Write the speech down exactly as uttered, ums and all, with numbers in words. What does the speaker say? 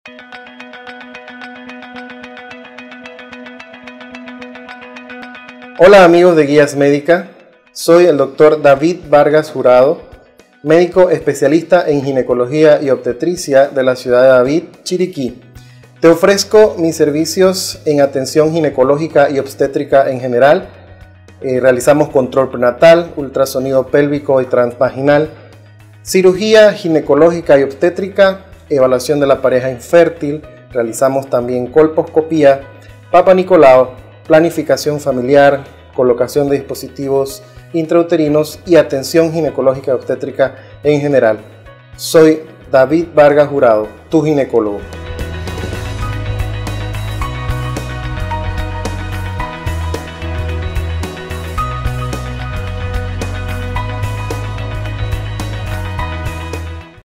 Hola amigos de Guías Médica, soy el doctor David Vargas Jurado, médico especialista en ginecología y obstetricia de la ciudad de David, Chiriquí. Te ofrezco mis servicios en atención ginecológica y obstétrica en general. Eh, realizamos control prenatal, ultrasonido pélvico y transvaginal, cirugía ginecológica y obstétrica, evaluación de la pareja infértil, realizamos también colposcopía, Papa Nicolau, planificación familiar, colocación de dispositivos intrauterinos y atención ginecológica y obstétrica en general. Soy David Vargas Jurado, tu ginecólogo.